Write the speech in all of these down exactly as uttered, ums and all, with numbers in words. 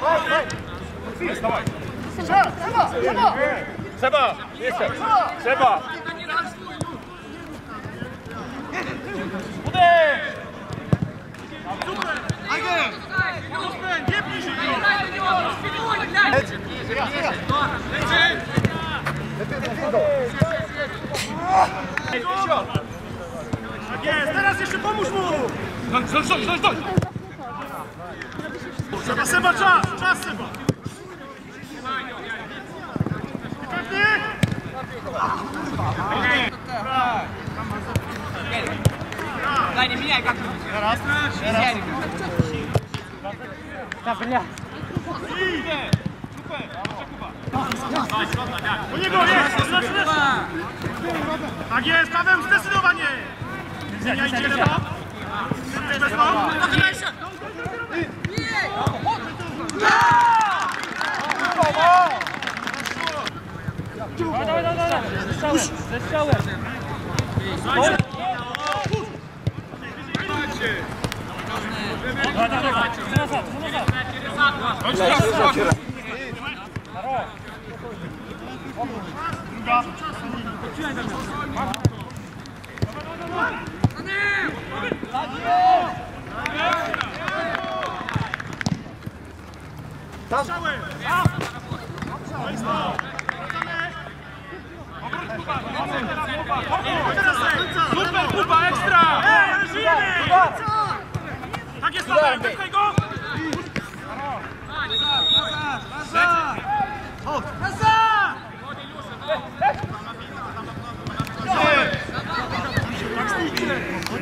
Wstawaj! Seba! Seba! Seba! Jeszcze! Seba! Uderz! Agent! Nie bój się! Tak jest! Teraz jeszcze pomóż mu! Stoj, stoj, stoj, stoj! Seba, Seba, czas! Czas, Seba! Pewny? Daj, nie mijaj, jak Teraz, teraz. Dobra. Idzie! Super! Do niego jest! Tak jest, Paweł, zdecydowanie! Zmieniajcie lewo! Bez nogi! Dawaj, dawaj, dawaj! Zestrzałem, zestrzałem! Dawaj, dawaj, co nazad, co nazad! Druga! Strzałem! Super, Kuba, ekstra! Ej, ale żyjemy! Tak jest, Paweł, wypchaj go! Nazad! Nazad! Tak stójcie!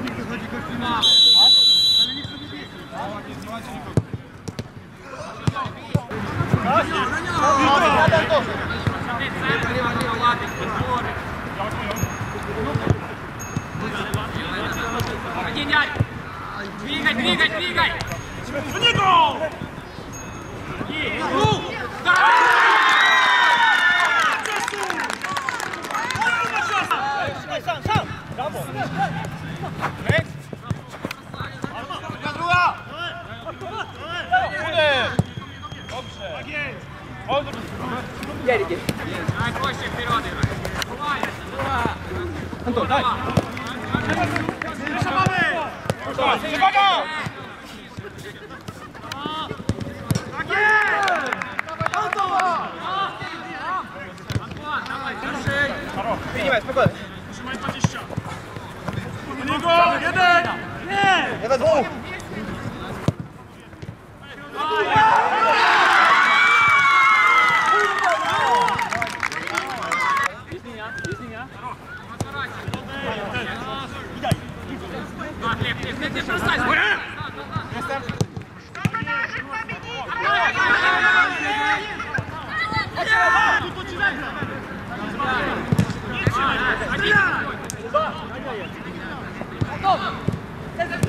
Двигай, двигай, двигай! Do niego! Sam, sam! Brawo! Druga! Dobrze! Tak jest! Ярики. Дай проще вперед играй. Антон, дай. Uwaga! Tak jest! Принимай, спокойно. Trzymaj dwadzieścia. Do niego! Jeden! Nie! Это двух. Есть меня, есть меня. Не бросай! Готов!